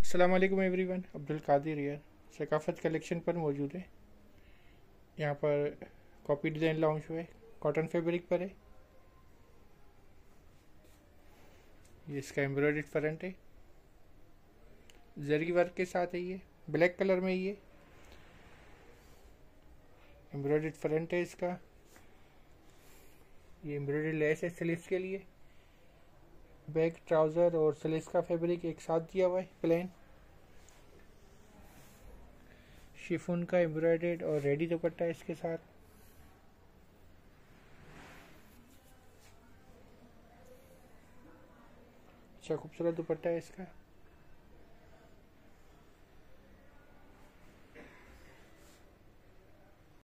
अस्सलाम वालेकुम एवरीवन। अब्दुल कादिर यार सकाफ़त कलेक्शन पर मौजूद है। यहाँ पर कॉपी डिज़ाइन लॉन्च हुआ है, कॉटन फैब्रिक पर है। ये इसका एम्ब्रॉयडर्ड फ्रंट है, जरी वर्क के साथ है। ये ब्लैक कलर में ये एम्ब्रॉयडर्ड फ्रंट है इसका। ये एम्ब्रॉयडर्ड लेस है स्लीव्स के लिए। बैक ट्राउज़र और स्लीव्स का फैब्रिक एक साथ दिया हुआ है प्लेन। शिफॉन का एम्ब्रॉयडर्ड और रेडी दुपट्टा है इसके साथ। अच्छा खूबसूरत दुपट्टा है इसका।